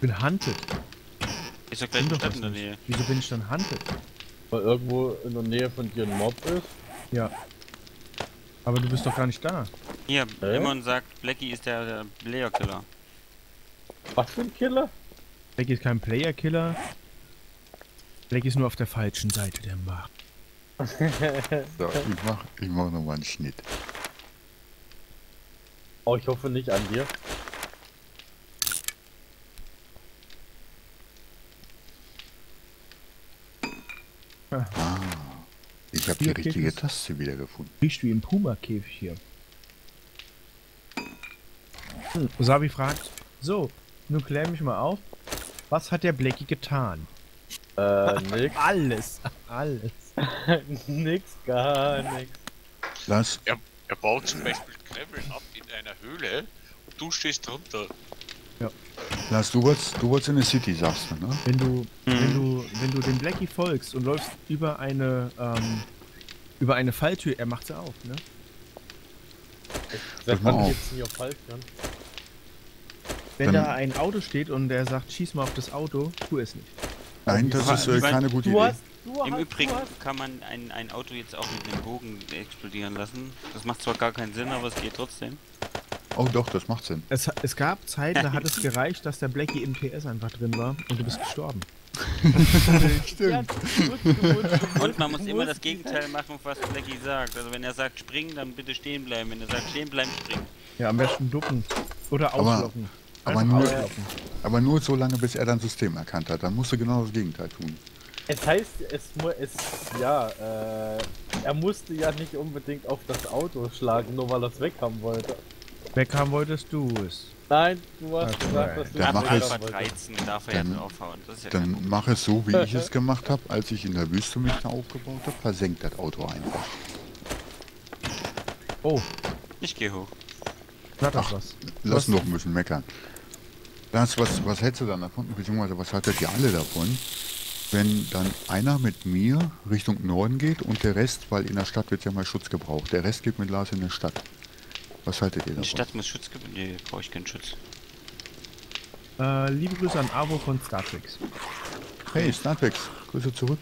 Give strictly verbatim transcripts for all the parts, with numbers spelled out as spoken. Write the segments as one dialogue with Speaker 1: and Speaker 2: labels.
Speaker 1: bin hunted.
Speaker 2: Ist doch gleich eine Stadt in der Nähe.
Speaker 1: Wieso bin ich dann hunted?
Speaker 3: Weil irgendwo in der Nähe von dir ein Mob ist?
Speaker 1: Ja. Aber du bist doch gar nicht da.
Speaker 2: Hier,
Speaker 3: Hä?
Speaker 2: Lemon sagt, Blackie ist der, der Player-Killer.
Speaker 3: Was für ein Killer?
Speaker 1: Blackie ist kein Player-Killer. Blackie ist nur auf der falschen Seite der Macht.
Speaker 4: So, ich mach, ich mach nochmal einen Schnitt.
Speaker 3: Oh, ich hoffe nicht an dir.
Speaker 4: Ah, ich habe die
Speaker 1: Hier,
Speaker 4: richtige
Speaker 1: Käfig.
Speaker 4: Taste wiedergefunden.
Speaker 1: Riecht wie ein Puma-Käfig hier. Hm. Sabi fragt, so, nun klär mich mal auf. Was hat der Blackie getan?
Speaker 3: Äh, nix.
Speaker 1: Alles, alles.
Speaker 3: Nix, gar nix.
Speaker 4: Lass,
Speaker 5: Er, er baut zum Beispiel Gravel ab in einer Höhle und du stehst drunter.
Speaker 4: lass du wolltest, du wolltest in der City, sagst du, ne?
Speaker 1: Wenn du, wenn du, wenn du dem Blackie folgst und läufst über eine, ähm, über eine Falltür, er macht sie auf, ne?
Speaker 3: Seit
Speaker 4: mal
Speaker 3: wann
Speaker 4: auf.
Speaker 3: geht's nicht auf Falsch,
Speaker 1: Wenn
Speaker 4: Dann-
Speaker 1: da ein Auto steht und der sagt, schieß mal auf das Auto, tu es nicht.
Speaker 4: Nein, das ist äh, keine gute
Speaker 3: Du
Speaker 4: Idee.
Speaker 3: hast, du
Speaker 2: Im
Speaker 3: hast,
Speaker 2: Übrigen
Speaker 3: du hast.
Speaker 2: kann man ein, ein Auto jetzt auch mit einem Bogen explodieren lassen. Das macht zwar gar keinen Sinn, aber es geht trotzdem.
Speaker 4: Oh doch, das macht Sinn.
Speaker 1: Es, es gab Zeiten, da hat es gereicht, dass der Blackie im P S einfach drin war und du bist gestorben.
Speaker 3: Ja, zurück, du musst- du
Speaker 2: Und man
Speaker 3: musst-
Speaker 2: muss
Speaker 3: du
Speaker 2: immer
Speaker 3: musst-
Speaker 2: das Gegenteil machen, was Blackie sagt. Also wenn er sagt springen, dann bitte stehen bleiben. Wenn er sagt stehen bleiben, springen.
Speaker 1: Ja, am besten ducken. Oder
Speaker 4: Aber-
Speaker 1: auslocken.
Speaker 4: aber
Speaker 1: Einfach
Speaker 4: nur-
Speaker 1: auslaufen.
Speaker 4: Aber nur so lange, bis er dein System erkannt hat. Dann musst du genau das Gegenteil tun.
Speaker 3: Es heißt, es muss, es, ja, äh, er musste ja nicht unbedingt auf das Auto schlagen, nur weil er es weghaben wollte.
Speaker 1: Weghaben wolltest du es.
Speaker 3: Nein, du hast
Speaker 1: Okay.
Speaker 3: gesagt, dass du
Speaker 4: Dann
Speaker 3: es
Speaker 4: mach
Speaker 2: Ab
Speaker 4: es-
Speaker 2: Alpha
Speaker 3: weghaben wolltest.
Speaker 2: dreizehn darf er
Speaker 4: Dann-
Speaker 2: jetzt aufhauen. Das ist ja kein
Speaker 4: Dann
Speaker 2: Problem.
Speaker 4: mach es so, wie ich es gemacht habe, als ich in der Wüste mich da aufgebaut habe. Versenkt das Auto einfach.
Speaker 1: Oh,
Speaker 2: Ich gehe hoch.
Speaker 1: hat das was.
Speaker 4: Lass
Speaker 1: Was?
Speaker 4: noch ein bisschen meckern. Das, was, was hättest du dann davon, beziehungsweise was haltet ihr alle davon, wenn dann einer mit mir Richtung Norden geht und der Rest, weil in der Stadt wird ja mal Schutz gebraucht, der Rest geht mit Lars in der Stadt. Was haltet ihr
Speaker 2: Die
Speaker 4: davon?
Speaker 2: Stadt muss Schutz geben. Nee, brauche ich keinen Schutz.
Speaker 1: Äh, liebe Grüße an Abo von Star Trek.
Speaker 4: Hey, Startwex, Grüße zurück.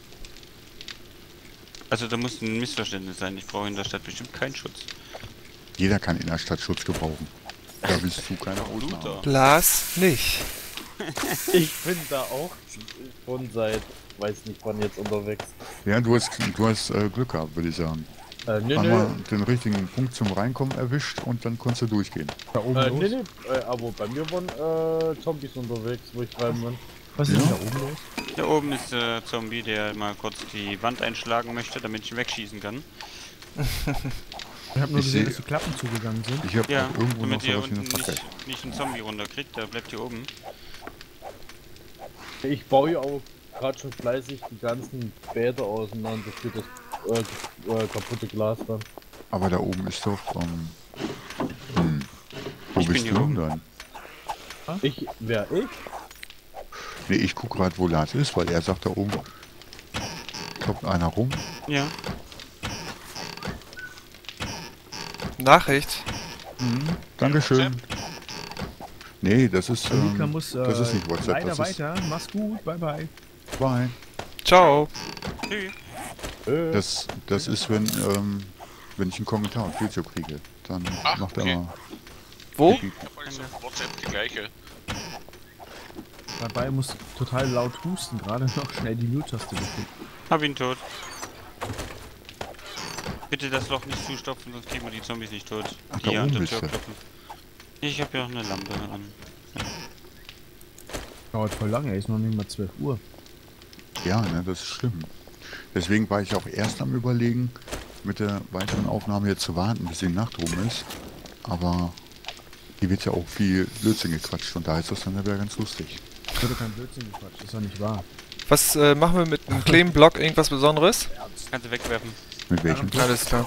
Speaker 2: Also da muss ein Missverständnis sein. Ich brauche in der Stadt bestimmt keinen Schutz.
Speaker 4: Jeder kann in der Stadt Schutz gebrauchen. Da bist du keine Ausnahme.
Speaker 2: Luther.
Speaker 6: Lars nicht.
Speaker 3: Ich bin da auch schon seit, weiß nicht wann jetzt unterwegs.
Speaker 4: Ja, du hast, du hast äh, Glück gehabt, würde ich sagen.
Speaker 3: Äh, nee,
Speaker 4: Haben
Speaker 3: nee,
Speaker 4: wir den richtigen Punkt zum Reinkommen erwischt und dann konntest du durchgehen.
Speaker 1: Da oben
Speaker 3: äh,
Speaker 1: los.
Speaker 3: nee, nee, äh, aber bei mir waren äh, Zombies unterwegs, wo ich rein bin.
Speaker 1: Was ist
Speaker 4: Ja.
Speaker 1: denn da oben los?
Speaker 2: Da oben ist der Zombie, der mal kurz die Wand einschlagen möchte, damit ich ihn wegschießen kann.
Speaker 1: Ich habe nur
Speaker 4: Ich
Speaker 1: gesehen,
Speaker 4: seh-
Speaker 1: dass die Klappen zugegangen sind.
Speaker 4: Ich habe
Speaker 2: Ja,
Speaker 4: auch irgendwo noch
Speaker 2: damit ihr
Speaker 4: sowas in
Speaker 2: unten
Speaker 4: der Fackel.
Speaker 2: nicht, nicht einen Zombie runterkriegt, der bleibt hier oben.
Speaker 3: Ich baue ja auch gerade schon fleißig die ganzen Bäder auseinander für das äh, äh, kaputte Glas dann.
Speaker 4: Aber da oben ist doch, ähm, hm. Wo
Speaker 2: Ich bin
Speaker 4: bist
Speaker 2: hier
Speaker 4: du
Speaker 2: oben.
Speaker 4: denn dann?
Speaker 3: Ich, wer ich?
Speaker 4: Nee, ich guck gerade, wo Lars ist, weil er sagt da oben, klopft einer rum.
Speaker 2: Ja.
Speaker 6: Nachricht.
Speaker 4: Dankeschön. Nee, das ist,
Speaker 1: Mika
Speaker 4: ähm,
Speaker 1: muss äh,
Speaker 4: das ist nicht WhatsApp,
Speaker 1: leider
Speaker 4: das ist
Speaker 1: weiter. Mach's gut, bye bye.
Speaker 4: Bye.
Speaker 6: Ciao.
Speaker 2: Tschüss.
Speaker 3: Äh,
Speaker 4: Das, das ist, wenn, ähm, wenn ich einen Kommentar auf YouTube kriege, dann
Speaker 5: Ach,
Speaker 4: macht er
Speaker 5: okay.
Speaker 4: mal.
Speaker 6: Wo?
Speaker 5: Ich hab alles auf WhatsApp die gleiche.
Speaker 1: Dabei muss total laut husten, gerade noch schnell die Mute-Taste gedrückt.
Speaker 2: Hab ihn tot. Bitte das Loch nicht zustopfen, sonst kriegen wir die Zombies nicht tot.
Speaker 4: Ach,
Speaker 2: Die
Speaker 4: da
Speaker 2: an
Speaker 4: oben
Speaker 2: der
Speaker 4: bist
Speaker 2: Tür
Speaker 4: du.
Speaker 2: klopfen. Ich hab ja auch eine Lampe an.
Speaker 1: Dauert voll lange, ist noch nicht mal zwölf Uhr.
Speaker 4: Ja, ne, das ist schlimm. Deswegen war ich auch erst am Überlegen, mit der weiteren Aufnahme jetzt zu warten, bis die Nacht rum ist. Aber hier wird ja auch viel Blödsinn gequatscht und da ist das dann wieder ganz lustig.
Speaker 1: Ich würde kein Blödsinn gequatscht, ist doch nicht wahr.
Speaker 6: Was äh, machen wir mit einem kleinen Block? Irgendwas Besonderes?
Speaker 2: Kannst du wegwerfen.
Speaker 4: Mit welchem?
Speaker 6: Alles klar.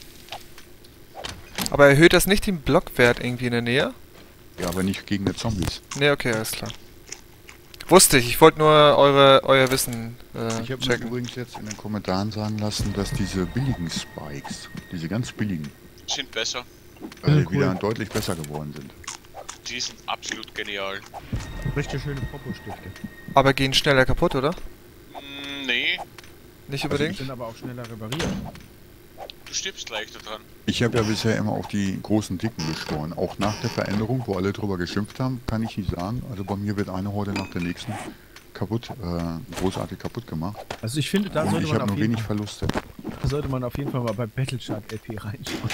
Speaker 6: Aber erhöht das nicht den Blockwert irgendwie in der Nähe?
Speaker 4: Ja, aber nicht gegen die Zombies.
Speaker 6: Ne, okay, alles klar. Wusste ich, ich wollte nur eure, euer Wissen äh,
Speaker 4: Ich habe mir
Speaker 6: checken.
Speaker 4: übrigens jetzt in den Kommentaren sagen lassen, dass diese billigen Spikes, diese ganz billigen,
Speaker 5: Sind besser.
Speaker 4: äh,
Speaker 1: Ja, cool.
Speaker 4: wieder deutlich besser geworden sind.
Speaker 5: Die sind absolut genial.
Speaker 1: Richtig schöne Popo-Stifte.
Speaker 6: Aber gehen schneller kaputt, oder?
Speaker 5: Mm, nee,
Speaker 6: Nicht
Speaker 1: Die
Speaker 6: unbedingt?
Speaker 1: sind aber auch schneller repariert.
Speaker 5: du stirbst leichter dran.
Speaker 4: Ich habe ja bisher immer auf die großen Dicken geschworen. Auch nach der Veränderung, wo alle drüber geschimpft haben, kann ich nicht sagen. Also bei mir wird eine Horde nach der nächsten kaputt, äh, großartig kaputt gemacht.
Speaker 1: Also ich finde, da
Speaker 4: Und
Speaker 1: sollte
Speaker 4: ich
Speaker 1: man,
Speaker 4: habe
Speaker 1: auf
Speaker 4: nur
Speaker 1: jeden
Speaker 4: wenig
Speaker 1: Fall,
Speaker 4: Verluste.
Speaker 1: da sollte man auf jeden Fall mal bei Battlechart L P reinschauen.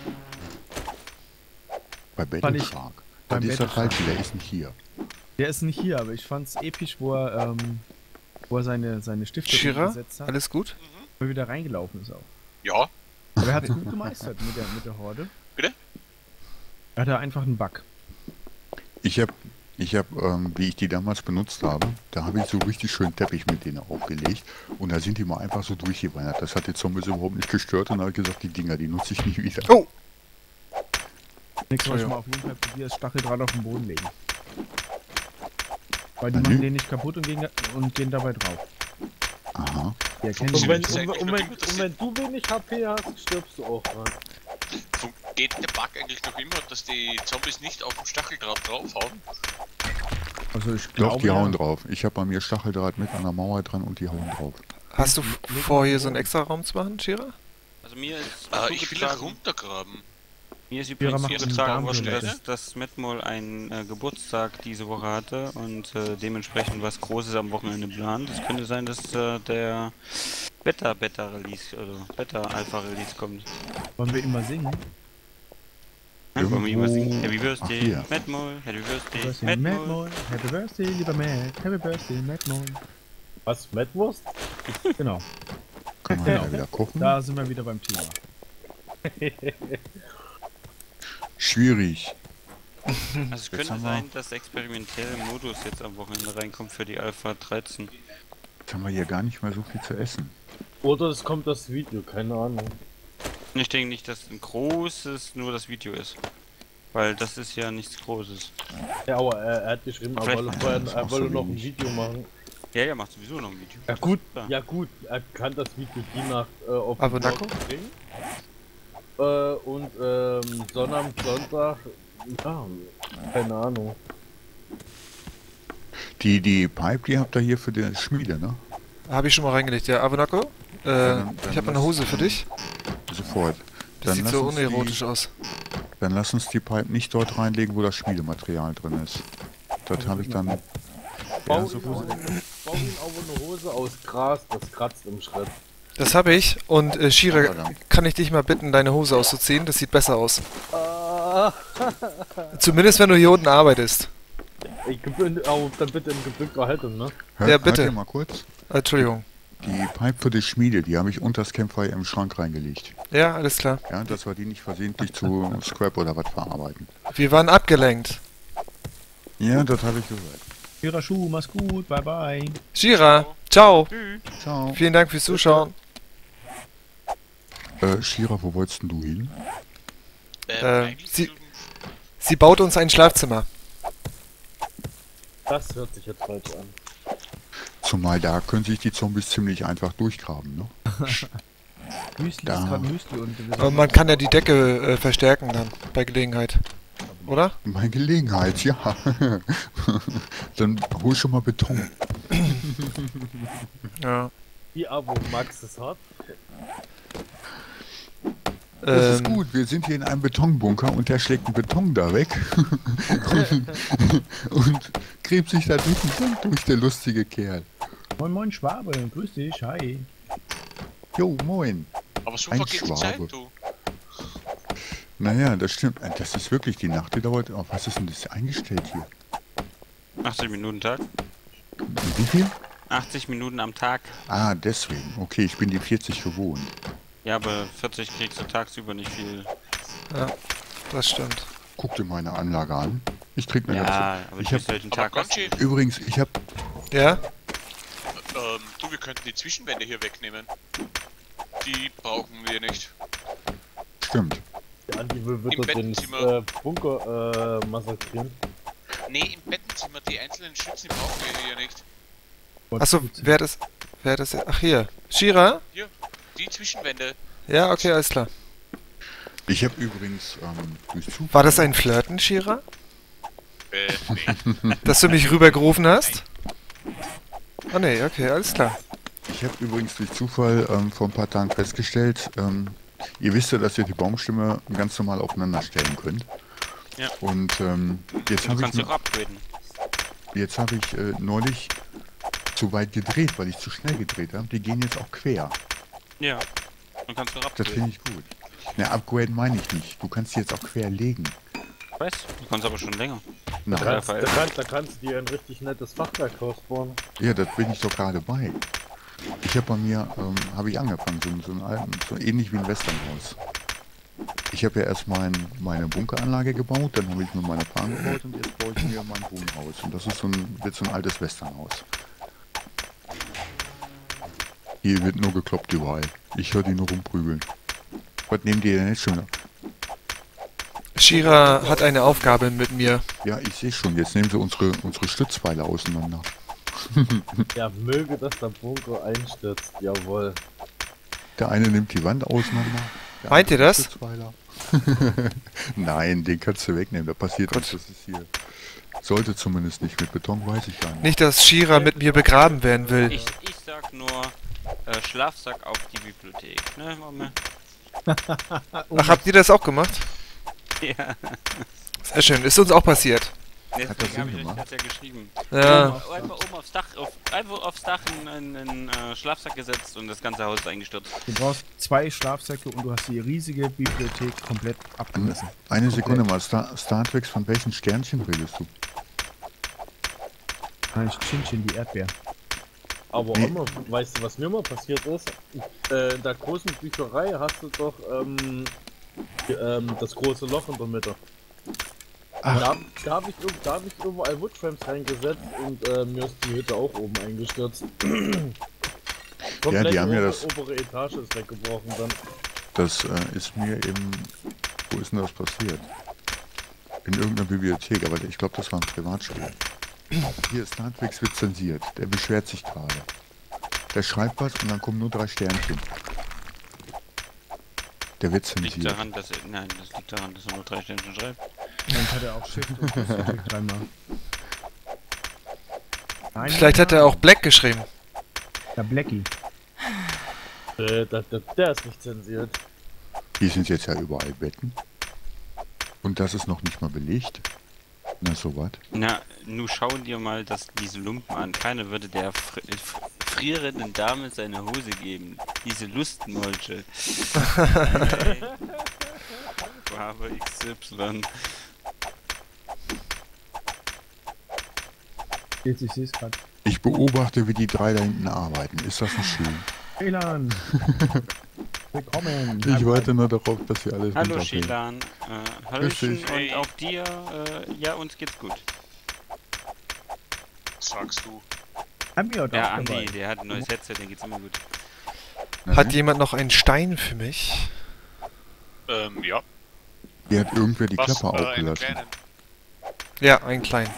Speaker 4: Bei
Speaker 1: Fand ich-
Speaker 4: Battleshark. Das
Speaker 1: beim
Speaker 4: ist der
Speaker 1: Battleshark.
Speaker 4: falsche, der ist nicht hier.
Speaker 1: Der ist nicht hier, aber ich fand's episch, wo er, ähm, wo er seine, seine Stifte
Speaker 6: Shira,
Speaker 1: gesetzt hat
Speaker 6: alles gut?
Speaker 1: und wieder reingelaufen ist auch.
Speaker 5: Ja,
Speaker 1: Aber er hat es gut gemeistert mit der, mit der Horde.
Speaker 5: Bitte?
Speaker 1: Er hatte einfach einen Bug.
Speaker 4: Ich habe, ich hab, ähm, wie ich die damals benutzt habe, da habe ich so richtig schön Teppich mit denen aufgelegt. Und da sind die mal einfach so durchgewandert. Das hat die Zombies überhaupt nicht gestört und habe gesagt, die Dinger, die nutze ich nicht wieder.
Speaker 6: Oh!
Speaker 1: Nächstes Mal
Speaker 6: Oh ja.
Speaker 1: schon mal auf jeden Fall probier das Stacheldraht auf den Boden legen. Weil die
Speaker 4: Na,
Speaker 1: machen
Speaker 4: nö.
Speaker 1: den nicht kaputt und gehen, und gehen dabei drauf.
Speaker 4: Aha.
Speaker 1: Die erkennen
Speaker 3: Und
Speaker 1: die
Speaker 3: wenn,
Speaker 1: nicht.
Speaker 5: ist
Speaker 3: und,
Speaker 5: eigentlich
Speaker 3: und,
Speaker 5: nur
Speaker 3: wenn,
Speaker 5: gut, dass
Speaker 3: und
Speaker 5: sie-
Speaker 3: wenn du wenig H P hast, stirbst du auch dran.
Speaker 5: so geht der Bug eigentlich noch immer, dass die Zombies nicht auf dem Stacheldraht draufhauen.
Speaker 1: Also ich
Speaker 4: Doch,
Speaker 1: glaube,
Speaker 4: die
Speaker 1: ja.
Speaker 4: hauen drauf. Ich habe bei mir Stacheldraht mit an der Mauer dran und die hauen drauf.
Speaker 6: Hast du f- vor, hier so einen extra Raum zu machen, Shira?
Speaker 2: Also mir ist
Speaker 5: Äh, ich will da
Speaker 2: zugetragen-
Speaker 5: runtergraben.
Speaker 2: Mir ist
Speaker 1: Vierer
Speaker 2: übrigens
Speaker 1: macht
Speaker 2: zugetragen
Speaker 1: eine
Speaker 2: worden,
Speaker 1: Darmtoilette.
Speaker 2: dass, dass Metmol einen äh, Geburtstag diese Woche hatte und äh, dementsprechend was Großes am Wochenende plant. Es könnte sein, dass äh, der Beta-Beta-Release oder Beta-Alpha-Release kommt.
Speaker 1: Wollen wir immer singen?
Speaker 2: Nein, wollen wir
Speaker 4: Irgendwo-
Speaker 2: immer singen? Happy
Speaker 4: Ach,
Speaker 2: Birthday,
Speaker 4: hier.
Speaker 2: Metmol, Happy Birthday,
Speaker 1: Birthday,
Speaker 2: Metmol.
Speaker 1: Madmol. Happy Birthday, lieber Matt. Happy Birthday, Madmol.
Speaker 3: Was, Mettwurst?
Speaker 1: Genau,
Speaker 4: Kann man
Speaker 1: Genau.
Speaker 4: ja wieder kochen.
Speaker 1: da sind wir wieder beim Thema.
Speaker 4: Schwierig.
Speaker 2: Also es
Speaker 4: Jetzt
Speaker 2: könnte
Speaker 4: haben wir-
Speaker 2: sein, dass experimentelle Modus jetzt am Wochenende reinkommt für die Alpha dreizehn.
Speaker 4: Jetzt haben wir hier gar nicht mehr so viel zu essen.
Speaker 3: Oder es kommt das Video, keine Ahnung.
Speaker 2: Und ich denke nicht, dass ein großes nur das Video ist. Weil das ist ja nichts Großes.
Speaker 3: Ja, aber er, er hat geschrieben, er
Speaker 2: Vielleicht
Speaker 3: wolle,
Speaker 2: macht
Speaker 3: vorher,
Speaker 4: das
Speaker 3: er
Speaker 4: auch
Speaker 3: wolle
Speaker 4: so
Speaker 3: noch ein
Speaker 4: wenig.
Speaker 3: Video machen.
Speaker 2: Ja, ja, macht sowieso noch ein Video.
Speaker 3: Ja gut,
Speaker 2: Ja.
Speaker 3: ja gut, er kann das Video die Nacht äh, auf
Speaker 6: Aber
Speaker 3: den
Speaker 6: Nako?
Speaker 3: Blog bringen. Äh, und ähm, Sonnabend, Sonntag, ja, keine Ahnung.
Speaker 4: Die, die Pipe, die habt ihr hier für die Schmiede, ne?
Speaker 6: Habe ich schon mal reingelegt, ja. Avanako, äh,
Speaker 4: dann- dann
Speaker 6: ich habe eine
Speaker 4: lass-
Speaker 6: Hose für dich.
Speaker 4: Sofort.
Speaker 6: Das
Speaker 4: Dann
Speaker 6: sieht
Speaker 4: lass
Speaker 6: so
Speaker 4: uns
Speaker 6: unerotisch
Speaker 4: die,
Speaker 6: aus.
Speaker 4: Dann lass uns die Pipe nicht dort reinlegen, wo das Schmiedematerial drin ist. Das habe ich dann...
Speaker 3: Bau,
Speaker 4: Ja,
Speaker 3: ihm,
Speaker 4: sofort.
Speaker 3: bau ihm aber eine Hose aus Gras, das kratzt im Schritt.
Speaker 6: Das habe ich. Und äh, Shira,
Speaker 4: Verdammt.
Speaker 6: kann ich dich mal bitten, deine Hose auszuziehen? Das sieht besser aus.
Speaker 3: Ah,
Speaker 6: Zumindest wenn du hier unten arbeitest.
Speaker 3: ich bin auch dann bitte in gebückter Haltung, ne?
Speaker 4: Hört,
Speaker 6: Ja, bitte.
Speaker 4: Hört ihr mal kurz?
Speaker 6: Äh, Entschuldigung.
Speaker 4: Die Pipe für die Schmiede, die habe ich unter das Campfire im Schrank reingelegt.
Speaker 6: Ja, alles klar.
Speaker 4: Ja, dass wir die nicht versehentlich zu Scrap oder was verarbeiten.
Speaker 6: Wir waren abgelenkt.
Speaker 4: Ja, das habe ich gehört.
Speaker 1: Ihrer Schuh, mach's gut, bye bye.
Speaker 6: Shira, ciao.
Speaker 4: Ciao.
Speaker 6: Vielen Dank fürs Zuschauen.
Speaker 4: Äh, Shira, wo wolltest denn du hin?
Speaker 5: Ähm,
Speaker 6: Äh,
Speaker 5: eigentlich
Speaker 6: sie-
Speaker 5: zum-
Speaker 6: Sie baut uns ein Schlafzimmer.
Speaker 3: Das hört sich jetzt falsch an.
Speaker 4: Zumal da können sich die Zombies ziemlich einfach durchgraben, ne?
Speaker 1: Müsli
Speaker 4: Da.
Speaker 1: ist gerade Müsli und wir
Speaker 6: Aber
Speaker 1: sind-
Speaker 6: man kann ja die Decke äh, verstärken dann, bei Gelegenheit. Oder?
Speaker 4: Bei Gelegenheit, ja. Dann hol schon mal Beton.
Speaker 6: Ja.
Speaker 3: Die Abo Max ist hart.
Speaker 4: Das ist
Speaker 6: Ähm,
Speaker 4: gut, wir sind hier in einem Betonbunker und der schlägt einen Beton da weg und, und gräbt sich da durch den Sand durch, der lustige Kerl.
Speaker 1: Moin Moin Schwabe, grüß dich, hi.
Speaker 4: Jo, moin.
Speaker 5: Aber so
Speaker 4: ein
Speaker 5: vergeht die Zeit,
Speaker 4: Schwabe.
Speaker 5: du.
Speaker 4: Naja, das stimmt. Äh, Das ist wirklich die Nacht, die dauert. Auf was ist denn das eingestellt hier?
Speaker 2: achtzig Minuten Tag.
Speaker 4: Wie viel?
Speaker 2: achtzig Minuten am Tag.
Speaker 4: Ah, deswegen. Okay, ich bin die vierzig gewohnt.
Speaker 2: Ja, aber vierzig kriegst du tagsüber nicht viel.
Speaker 6: ja, das stimmt.
Speaker 4: Guck dir meine Anlage an. Ich krieg mir
Speaker 2: Ja,
Speaker 4: dazu.
Speaker 2: aber
Speaker 4: Ich
Speaker 2: du
Speaker 4: hab,
Speaker 2: bist halt den
Speaker 5: Aber
Speaker 2: Tag was.
Speaker 5: Conchi,
Speaker 4: übrigens, ich habe
Speaker 6: Ja?
Speaker 5: ähm, du, wir könnten die Zwischenwände hier wegnehmen. Die brauchen wir nicht.
Speaker 4: Stimmt.
Speaker 3: Der Andi will
Speaker 5: Im
Speaker 3: wieder den
Speaker 5: Bettenzimmer.
Speaker 3: äh, Bunker äh, massakrieren.
Speaker 5: Nee, im Bettenzimmer, die einzelnen Schützen die brauchen wir hier nicht.
Speaker 6: Achso, wer das. Wer das. Ach hier. Shira?
Speaker 5: Hier, die Zwischenwände.
Speaker 6: Ja, okay, alles klar.
Speaker 4: Ich habe übrigens ähm, durch Zufall.
Speaker 6: War das ein Flirten, Shira?
Speaker 5: Äh, nee.
Speaker 6: Dass du mich rübergerufen hast? Ah ne, okay, alles klar.
Speaker 4: Ich habe übrigens durch Zufall ähm, vor ein paar Tagen festgestellt, ähm, ihr wisst ja, dass ihr die Baumstämme ganz normal aufeinander stellen könnt.
Speaker 2: Ja.
Speaker 4: Und ähm, jetzt
Speaker 2: Du
Speaker 4: habe ich,
Speaker 2: kannst
Speaker 4: ne-
Speaker 2: doch upgraden.
Speaker 4: jetzt hab ich äh, neulich zu weit gedreht, weil ich zu schnell gedreht habe. Die gehen jetzt auch quer.
Speaker 2: Ja. Dann kannst du
Speaker 4: Das
Speaker 2: upgraden.
Speaker 4: finde ich gut. Na, Upgrade meine ich nicht. Du kannst die jetzt auch quer legen.
Speaker 2: Weißt du, du kannst aber schon länger.
Speaker 4: Na,
Speaker 3: Da kannst, da, kannst, da kannst du dir ein richtig nettes Fachwerk ausbauen.
Speaker 4: ja, das bin ich doch gerade bei. Ich habe bei mir, ähm, habe ich angefangen, so, so, ein alten, so ähnlich wie ein Westernhaus. Ich habe ja erst mein, meine Bunkeranlage gebaut, dann habe ich mir meine Farm gebaut und jetzt baue ich mir mein Wohnhaus. Und das ist so ein, wird so ein altes Westernhaus. Hier wird nur gekloppt überall. Ich höre die nur rumprügeln. Was nehmt ihr denn jetzt schon?
Speaker 6: Shira hat eine Aufgabe mit mir.
Speaker 4: Ja, ich sehe schon. Jetzt nehmen sie unsere, unsere Stützpfeiler auseinander.
Speaker 3: Ja, möge, dass der Bunker einstürzt, jawohl.
Speaker 4: Der eine nimmt die Wand auseinander. der
Speaker 6: Meint ihr
Speaker 4: andere
Speaker 6: das?
Speaker 4: die Stützpfeiler. Nein, den kannst du wegnehmen. Da passiert
Speaker 6: Gut.
Speaker 4: nichts. Das ist hier. Sollte zumindest nicht. Mit Beton weiß ich gar nicht.
Speaker 6: Nicht, dass Shira mit mir begraben werden will.
Speaker 2: Ich, ich sag nur, äh, Schlafsack auf die Bibliothek, ne, Mama?
Speaker 6: Ach, habt ihr das auch gemacht?
Speaker 2: Ja.
Speaker 6: Sehr schön, ist uns auch passiert.
Speaker 2: Deswegen
Speaker 4: das Sinn
Speaker 2: habe ich euch
Speaker 4: gemacht?
Speaker 2: das ja geschrieben.
Speaker 6: Ja,
Speaker 2: Oben, einfach oben aufs Dach, auf, einfach aufs Dach einen, einen äh, Schlafsack gesetzt und das ganze Haus ist eingestürzt.
Speaker 1: Du brauchst zwei Schlafsäcke und du hast die riesige Bibliothek komplett abgerissen.
Speaker 4: Eine Sekunde mal. Star, Star Trek, von welchen Sternchen redest du?
Speaker 1: Eigentlich Chinchen, die Erdbeer.
Speaker 3: Aber
Speaker 4: Nee.
Speaker 3: Oma, weißt du, was mir mal passiert ist? Äh, in der großen Bücherei hast du doch ähm, die, ähm, das große Loch in der Mitte.
Speaker 4: Ach.
Speaker 3: Da, da habe ich, irg- da hab ich überall Woodframes reingesetzt und äh, mir ist die Hütte auch oben eingestürzt. Komplett
Speaker 4: die haben ja
Speaker 3: ober-
Speaker 4: das-
Speaker 3: obere Etage ist weggebrochen dann.
Speaker 4: Das äh, ist mir im... Wo ist denn das passiert? In irgendeiner Bibliothek, aber ich glaube, das war ein Privatspiel. Hier, Star Trek wird zensiert. Der beschwert sich gerade. Der schreibt was und dann kommen nur drei Sternchen. Der wird
Speaker 2: Liegt
Speaker 4: zensiert.
Speaker 2: daran, dass er, nein, das liegt daran, dass er nur drei Sternchen schreibt.
Speaker 1: Dann hat er auch Shift und das gedrückt dreimal. Nein,
Speaker 6: vielleicht hat er auch Black geschrieben.
Speaker 1: Der Blackie.
Speaker 3: Äh, der, der, der ist nicht zensiert.
Speaker 4: Hier sind jetzt ja überall Betten. Und das ist noch nicht mal belegt. Na, so was.
Speaker 2: Na, nu schau dir mal das, diese Lumpen an. Keiner würde der fr fr frierenden Dame seine Hose geben. Diese Lustmolche. Hey. Farbe X Y.
Speaker 1: Jetzt, ich sehe es gerade.
Speaker 4: Ich beobachte, wie die drei da hinten arbeiten. Ist das nicht schön?
Speaker 1: Elan! Willkommen!
Speaker 4: Ich warte nur darauf, dass sie alles
Speaker 2: Hallo
Speaker 4: runterbringen.
Speaker 2: Shilan. Äh, Hallöchen
Speaker 4: dich.
Speaker 2: und auch dir. Äh, ja, uns geht's gut.
Speaker 5: Was sagst du?
Speaker 1: Haben wir heute
Speaker 2: Ja,
Speaker 1: auch
Speaker 2: Andi,
Speaker 1: dabei.
Speaker 2: der hat ein neues Headset, den geht's immer gut.
Speaker 4: Na,
Speaker 6: Hat
Speaker 4: ne?
Speaker 6: jemand noch einen Stein für mich?
Speaker 5: Ähm, ja.
Speaker 4: Hier hat irgendwer die
Speaker 5: Was?
Speaker 4: Klappe
Speaker 5: Äh, einen
Speaker 4: aufgelassen.
Speaker 5: kleinen.
Speaker 6: Ja, einen kleinen.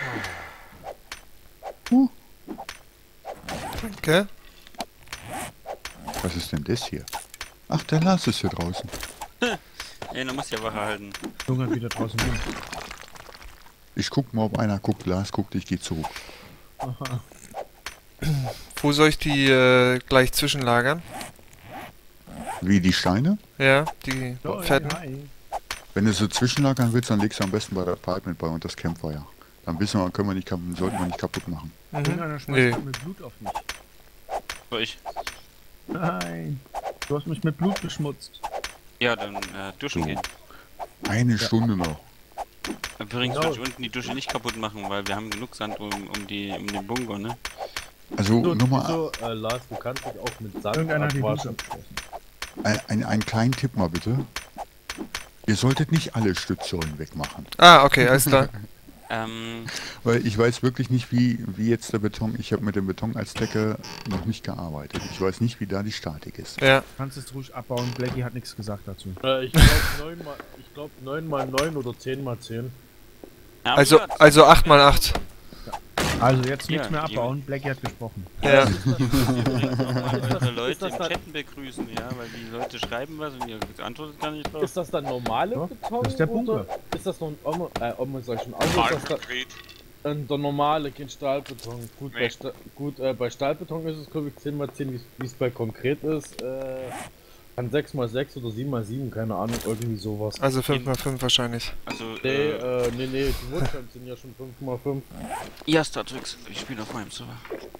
Speaker 4: Huh.
Speaker 6: Danke.
Speaker 4: Was ist denn das hier? Ach, der Lars ist hier draußen.
Speaker 2: Ey, du musst ja Wache halten.
Speaker 1: Junge wieder draußen rum.
Speaker 4: Ich guck mal, ob einer guckt. Lars guckt, ich gehe zurück.
Speaker 1: Aha.
Speaker 6: Wo soll ich die äh, gleich zwischenlagern?
Speaker 4: Wie die Steine?
Speaker 6: Ja, die
Speaker 1: So,
Speaker 6: fetten.
Speaker 1: hi.
Speaker 4: Wenn du so zwischenlagern willst, dann legst du am besten bei der Pipe mit bei und das Campfire. Dann wissen wir, können wir nicht, kaputt- sollten wir nicht kaputt machen.
Speaker 1: Irgendeiner
Speaker 6: Mhm.
Speaker 1: schmeißt
Speaker 6: Nee.
Speaker 1: grad mit Blut auf mich.
Speaker 2: So, ich.
Speaker 1: Nein! Du hast mich mit Blut beschmutzt.
Speaker 2: Ja, dann äh, duschen
Speaker 4: So.
Speaker 2: gehen.
Speaker 4: Eine Stunde noch.
Speaker 2: Übrigens
Speaker 3: Genau.
Speaker 2: würde ich unten die Dusche nicht kaputt machen, weil wir haben genug Sand um, um, die, um den Bunker, ne?
Speaker 4: Also
Speaker 3: So,
Speaker 4: nochmal
Speaker 3: so, äh, Lars, du kannst dich auch mit Sand
Speaker 1: Irgendeiner hat die Dusche
Speaker 3: abwaschen.
Speaker 1: abgeschlossen.
Speaker 4: ein, ein, einen kleinen Tipp mal bitte. Ihr solltet nicht alle Stützsäulen wegmachen.
Speaker 6: Ah, okay, alles klar.
Speaker 2: Ähm,
Speaker 4: Weil ich weiß wirklich nicht, wie, wie jetzt der Beton... Ich habe mit dem Beton als Decke noch nicht gearbeitet. Ich weiß nicht, wie da die Statik ist.
Speaker 6: Ja,
Speaker 1: Du kannst es ruhig abbauen. Blackie hat nichts gesagt dazu.
Speaker 3: Äh, ich glaube neun mal, ich glaub neun mal neun oder zehn mal zehn.
Speaker 2: ja,
Speaker 6: also,
Speaker 2: ja,
Speaker 6: also acht mal acht.
Speaker 1: Also jetzt nichts
Speaker 2: Ja,
Speaker 1: mehr abbauen, Blackie hat gesprochen.
Speaker 6: Ja.
Speaker 2: Unsere Leute
Speaker 3: ist das
Speaker 2: im
Speaker 3: dann-
Speaker 2: Chatten begrüßen, ja, weil die Leute schreiben was und ihr antwortet gar nicht drauf.
Speaker 3: Ist das dann normale
Speaker 1: Ja,
Speaker 3: Beton?
Speaker 1: das ist der Bunker.
Speaker 3: Oder ist das noch ein äh, Omme, sag ich schon. Also ist das da,
Speaker 5: Konkret.
Speaker 3: äh, der normale, kein Stahlbeton. Gut,
Speaker 5: Nee.
Speaker 3: bei, Sta gut äh, bei Stahlbeton ist es, glaube ich, zehn mal zehn, wie es bei konkret ist. Äh, kann sechs mal sechs oder sieben mal sieben, keine Ahnung, irgendwie sowas.
Speaker 6: Also fünf mal fünf wahrscheinlich.
Speaker 2: Also,
Speaker 3: Nee,
Speaker 2: äh,
Speaker 3: äh, nee, nee, die Woodchamps sind ja schon fünf mal fünf.
Speaker 2: ja, Star Trek, ich spiele auf meinem Server.